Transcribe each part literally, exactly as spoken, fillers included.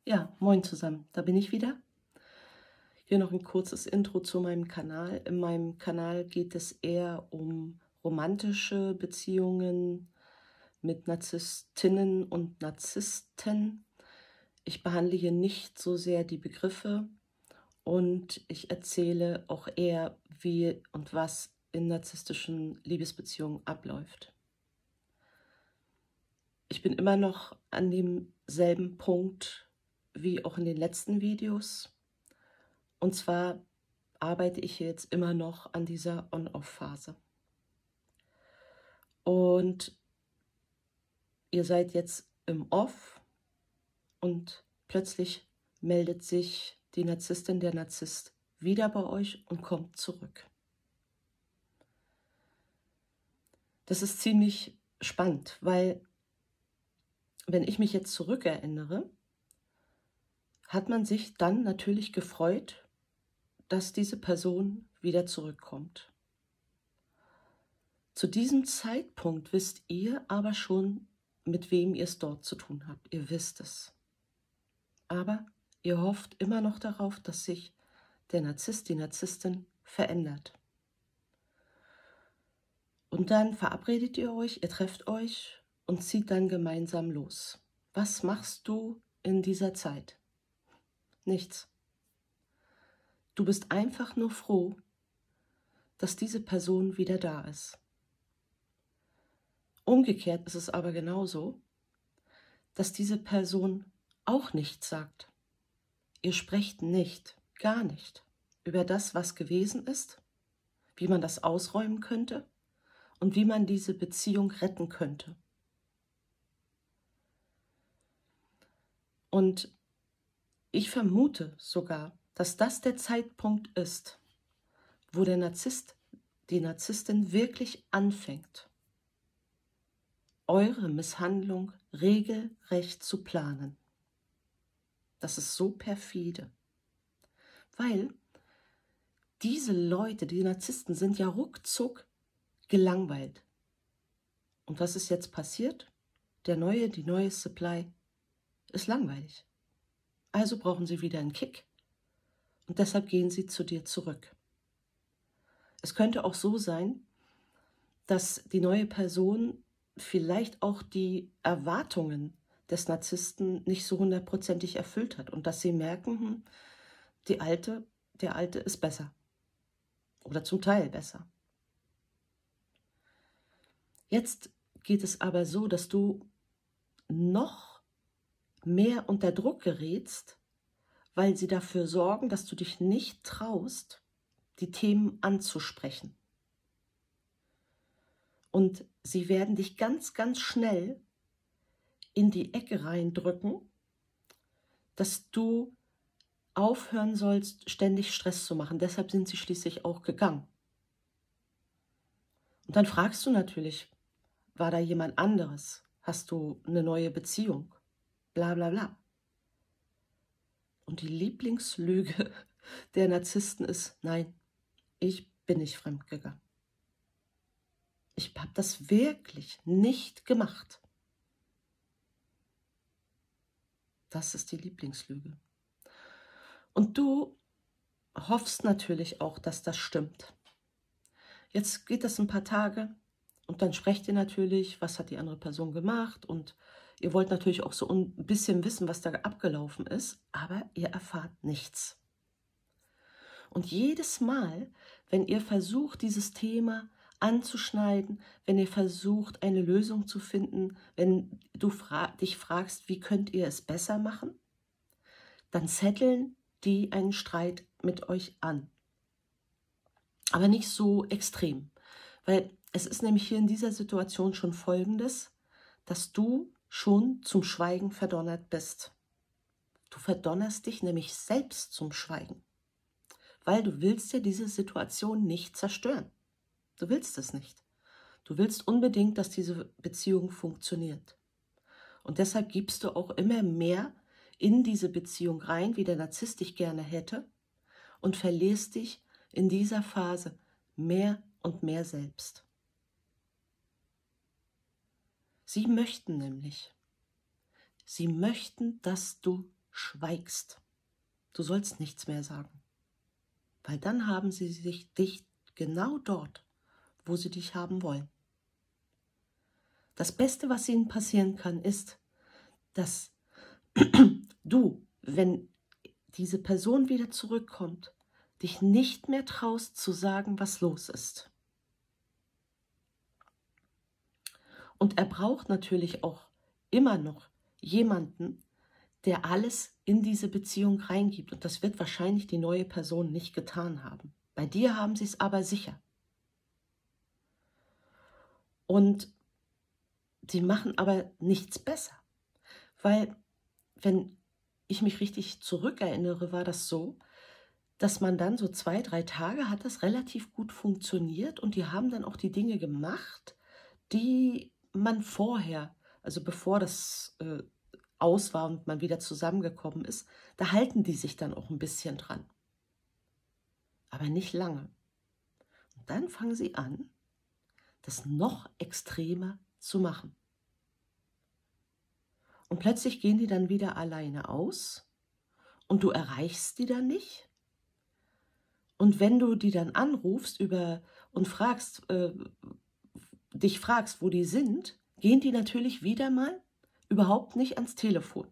Ja, moin zusammen, da bin ich wieder. Hier noch ein kurzes Intro zu meinem Kanal. In meinem Kanal geht es eher um romantische Beziehungen mit Narzisstinnen und Narzissten. Ich behandle hier nicht so sehr die Begriffe und ich erzähle auch eher, wie und was in narzisstischen Liebesbeziehungen abläuft. Ich bin immer noch an demselben Punkt wie auch in den letzten Videos. Und zwar arbeite ich jetzt immer noch an dieser On-Off-Phase. Und ihr seid jetzt im Off und plötzlich meldet sich die Narzisstin, der Narzisst wieder bei euch und kommt zurück. Das ist ziemlich spannend, weil wenn ich mich jetzt zurückerinnere, hat man sich dann natürlich gefreut, dass diese Person wieder zurückkommt. Zu diesem Zeitpunkt wisst ihr aber schon, mit wem ihr es dort zu tun habt. Ihr wisst es. Aber ihr hofft immer noch darauf, dass sich der Narzisst, die Narzisstin verändert. Und dann verabredet ihr euch, ihr trefft euch und zieht dann gemeinsam los. Was machst du in dieser Zeit? Nichts. Du bist einfach nur froh, dass diese Person wieder da ist. Umgekehrt ist es aber genauso, dass diese Person auch nichts sagt. Ihr sprecht nicht, gar nicht, über das, was gewesen ist, wie man das ausräumen könnte und wie man diese Beziehung retten könnte. Und ich vermute sogar, dass das der Zeitpunkt ist, wo der Narzisst, die Narzisstin wirklich anfängt, eure Misshandlung regelrecht zu planen. Das ist so perfide, weil diese Leute, die Narzissten, sind ja ruckzuck gelangweilt. Und was ist jetzt passiert? Der neue, die neue Supply ist langweilig. Also brauchen sie wieder einen Kick und deshalb gehen sie zu dir zurück. Es könnte auch so sein, dass die neue Person vielleicht auch die Erwartungen des Narzissten nicht so hundertprozentig erfüllt hat und dass sie merken, hm, die alte, der alte ist besser oder zum Teil besser. Jetzt geht es aber so, dass du noch mehr unter Druck gerätst, weil sie dafür sorgen, dass du dich nicht traust, die Themen anzusprechen. Und sie werden dich ganz, ganz schnell in die Ecke reindrücken, dass du aufhören sollst, ständig Stress zu machen. Deshalb sind sie schließlich auch gegangen. Und dann fragst du natürlich, war da jemand anderes? Hast du eine neue Beziehung? Bla bla bla. Und die Lieblingslüge der Narzissten ist, nein, ich bin nicht fremdgegangen. Ich habe das wirklich nicht gemacht. Das ist die Lieblingslüge. Und du hoffst natürlich auch, dass das stimmt. Jetzt geht das ein paar Tage und dann sprecht ihr natürlich, was hat die andere Person gemacht und ihr wollt natürlich auch so ein bisschen wissen, was da abgelaufen ist, aber ihr erfahrt nichts. Und jedes Mal, wenn ihr versucht, dieses Thema anzuschneiden, wenn ihr versucht, eine Lösung zu finden, wenn du fra- dich fragst, wie könnt ihr es besser machen, dann zetteln die einen Streit mit euch an. Aber nicht so extrem, weil es ist nämlich hier in dieser Situation schon Folgendes, dass du schon zum Schweigen verdonnert bist. Du verdonnerst dich nämlich selbst zum Schweigen, weil du willst ja diese Situation nicht zerstören. Du willst es nicht. Du willst unbedingt, dass diese Beziehung funktioniert. Und deshalb gibst du auch immer mehr in diese Beziehung rein, wie der Narzisst dich gerne hätte, und verlierst dich in dieser Phase mehr und mehr selbst. Sie möchten nämlich, sie möchten, dass du schweigst. Du sollst nichts mehr sagen, weil dann haben sie sich dich genau dort, wo sie dich haben wollen. Das Beste, was ihnen passieren kann, ist, dass du, wenn diese Person wieder zurückkommt, dich nicht mehr traust zu sagen, was los ist. Und er braucht natürlich auch immer noch jemanden, der alles in diese Beziehung reingibt. Und das wird wahrscheinlich die neue Person nicht getan haben. Bei dir haben sie es aber sicher. Und sie machen aber nichts besser. Weil, wenn ich mich richtig zurückerinnere, war das so, dass man dann so zwei, drei Tage hat das relativ gut funktioniert und die haben dann auch die Dinge gemacht, die man vorher, also bevor das äh, aus war und man wieder zusammengekommen ist, da halten die sich dann auch ein bisschen dran. Aber nicht lange. Und dann fangen sie an, das noch extremer zu machen. Und plötzlich gehen die dann wieder alleine aus und du erreichst die dann nicht. Und wenn du die dann anrufst über und fragst, äh, dich fragst, wo die sind, gehen die natürlich wieder mal überhaupt nicht ans Telefon.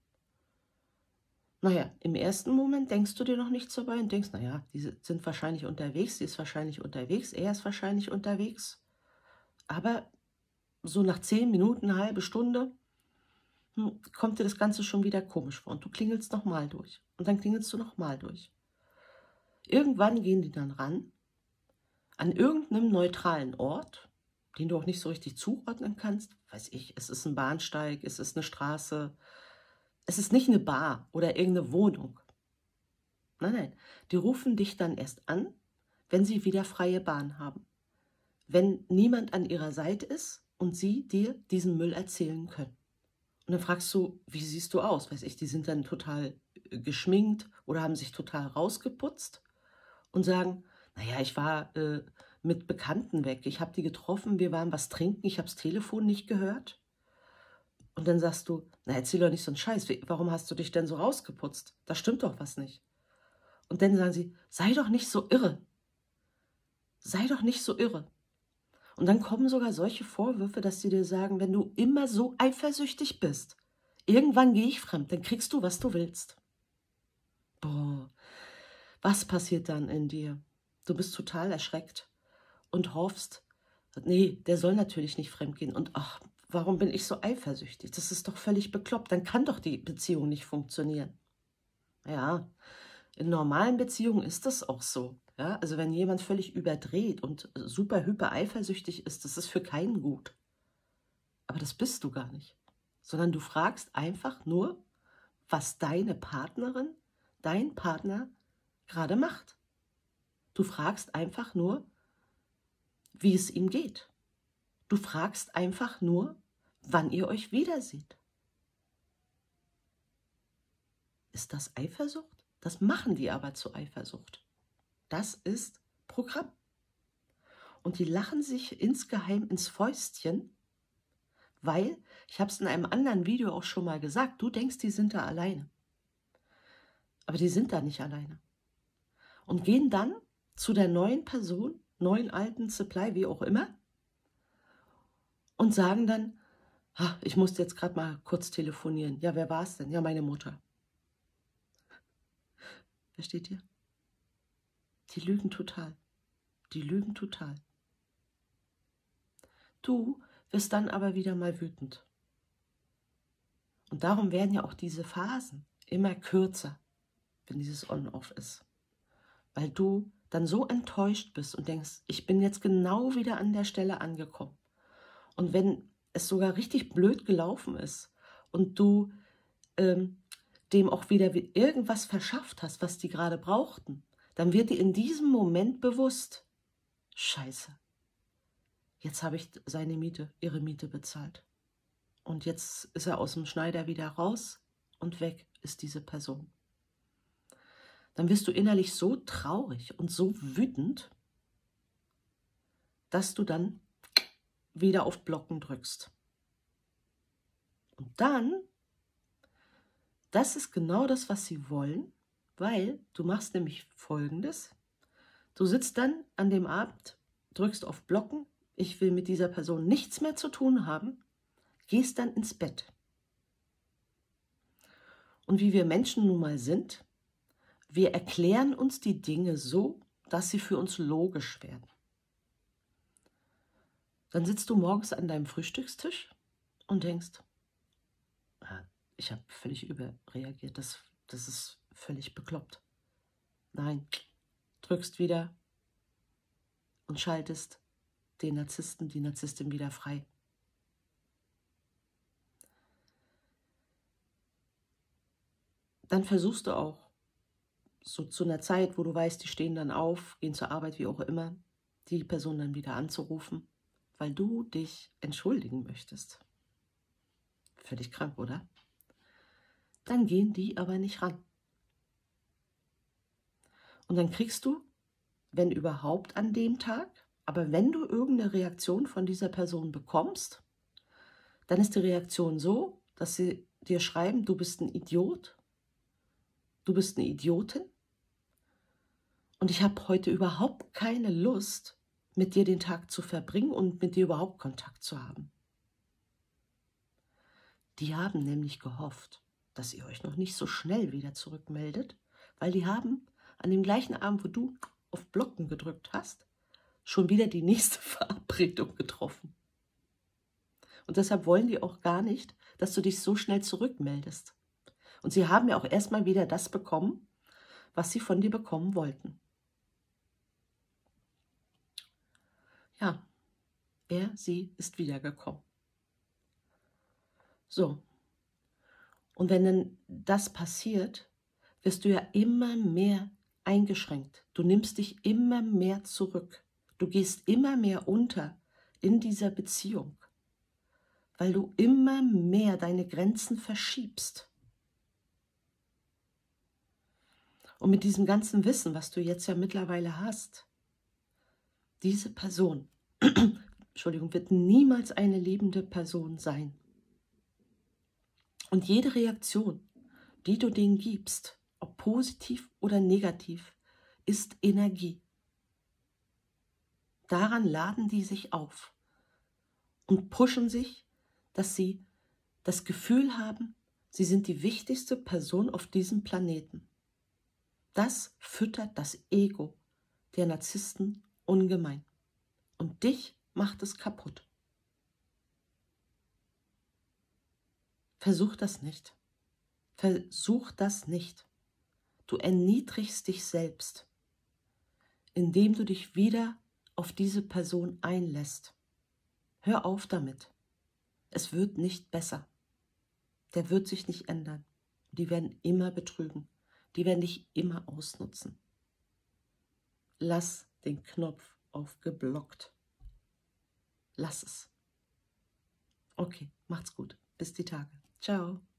Naja, im ersten Moment denkst du dir noch nichts dabei und denkst, naja, die sind wahrscheinlich unterwegs, sie ist wahrscheinlich unterwegs, er ist wahrscheinlich unterwegs. Aber so nach zehn Minuten, eine halbe Stunde, hm, kommt dir das Ganze schon wieder komisch vor und du klingelst nochmal durch und dann klingelst du nochmal durch. Irgendwann gehen die dann ran, an irgendeinem neutralen Ort, den du auch nicht so richtig zuordnen kannst. Weiß ich, es ist ein Bahnsteig, es ist eine Straße, es ist nicht eine Bar oder irgendeine Wohnung. Nein, nein, die rufen dich dann erst an, wenn sie wieder freie Bahn haben. Wenn niemand an ihrer Seite ist und sie dir diesen Müll erzählen können. Und dann fragst du, wie siehst du aus? Weiß ich, die sind dann total geschminkt oder haben sich total rausgeputzt und sagen, naja, ich war äh, mit Bekannten weg, ich habe die getroffen, wir waren was trinken, ich habe das Telefon nicht gehört. Und dann sagst du, na erzähl doch nicht so einen Scheiß, warum hast du dich denn so rausgeputzt? Da stimmt doch was nicht. Und dann sagen sie, sei doch nicht so irre. Sei doch nicht so irre. Und dann kommen sogar solche Vorwürfe, dass sie dir sagen, wenn du immer so eifersüchtig bist, irgendwann gehe ich fremd, dann kriegst du, was du willst. Boah, was passiert dann in dir? Du bist total erschreckt und hoffst, nee, der soll natürlich nicht fremdgehen. Und ach, warum bin ich so eifersüchtig? Das ist doch völlig bekloppt. Dann kann doch die Beziehung nicht funktionieren. Ja, in normalen Beziehungen ist das auch so. Ja? Also wenn jemand völlig überdreht und super hyper eifersüchtig ist, das ist für keinen gut. Aber das bist du gar nicht. Sondern du fragst einfach nur, was deine Partnerin, dein Partner gerade macht. Du fragst einfach nur, wie es ihm geht. Du fragst einfach nur, wann ihr euch wiederseht. Ist das Eifersucht? Das machen die aber zu Eifersucht. Das ist Programm. Und die lachen sich insgeheim ins Fäustchen, weil, ich habe es in einem anderen Video auch schon mal gesagt, du denkst, die sind da alleine. Aber die sind da nicht alleine. Und gehen dann zu der neuen Person, neuen, alten Supply, wie auch immer, und sagen dann, ah, ich musste jetzt gerade mal kurz telefonieren. Ja, wer war es denn? Ja, meine Mutter. Versteht ihr? Die lügen total. Die lügen total. Du wirst dann aber wieder mal wütend. Und darum werden ja auch diese Phasen immer kürzer, wenn dieses On-Off ist. Weil du dann so enttäuscht bist und denkst, ich bin jetzt genau wieder an der Stelle angekommen. Und wenn es sogar richtig blöd gelaufen ist und du ähm, dem auch wieder irgendwas verschafft hast, was die gerade brauchten, dann wird dir in diesem Moment bewusst, Scheiße, jetzt habe ich seine Miete, ihre Miete bezahlt. Und jetzt ist er aus dem Schneider wieder raus und weg ist diese Person. Dann wirst du innerlich so traurig und so wütend, dass du dann wieder auf Blocken drückst. Und dann Das ist genau das, was sie wollen, weil du machst nämlich Folgendes. Du sitzt dann an dem Abend, drückst auf Blocken, ich will mit dieser Person nichts mehr zu tun haben, gehst dann ins Bett. Und wie wir Menschen nun mal sind, wir erklären uns die Dinge so, dass sie für uns logisch werden. Dann sitzt du morgens an deinem Frühstückstisch und denkst, "Ah, ich habe völlig überreagiert, das, das ist völlig bekloppt." Nein, drückst wieder und schaltest den Narzissten, die Narzisstin wieder frei. Dann versuchst du auch, so zu einer Zeit, wo du weißt, die stehen dann auf, gehen zur Arbeit, wie auch immer, die Person dann wieder anzurufen, weil du dich entschuldigen möchtest. Völlig krank, oder? Dann gehen die aber nicht ran. Und dann kriegst du, wenn überhaupt an dem Tag, aber wenn du irgendeine Reaktion von dieser Person bekommst, dann ist die Reaktion so, dass sie dir schreiben, du bist ein Idiot, du bist eine Idiotin und ich habe heute überhaupt keine Lust, mit dir den Tag zu verbringen und mit dir überhaupt Kontakt zu haben. Die haben nämlich gehofft, dass ihr euch noch nicht so schnell wieder zurückmeldet, weil die haben an dem gleichen Abend, wo du auf Blocken gedrückt hast, schon wieder die nächste Verabredung getroffen. Und deshalb wollen die auch gar nicht, dass du dich so schnell zurückmeldest. Und sie haben ja auch erstmal wieder das bekommen, was sie von dir bekommen wollten. Ja, er, sie ist wiedergekommen. So. Und wenn dann das passiert, wirst du ja immer mehr eingeschränkt. Du nimmst dich immer mehr zurück. Du gehst immer mehr unter in dieser Beziehung, weil du immer mehr deine Grenzen verschiebst. Und mit diesem ganzen Wissen, was du jetzt ja mittlerweile hast, diese Person, Entschuldigung, wird niemals eine liebende Person sein. Und jede Reaktion, die du denen gibst, ob positiv oder negativ, ist Energie. Daran laden die sich auf und pushen sich, dass sie das Gefühl haben, sie sind die wichtigste Person auf diesem Planeten. Das füttert das Ego der Narzissten ungemein. Und dich macht es kaputt. Versuch das nicht. Versuch das nicht. Du erniedrigst dich selbst, indem du dich wieder auf diese Person einlässt. Hör auf damit. Es wird nicht besser. Der wird sich nicht ändern. Die werden immer betrügen. Die werden dich immer ausnutzen. Lass den Knopf auf geblockt. Lass es. Okay, macht's gut. Bis die Tage. Ciao.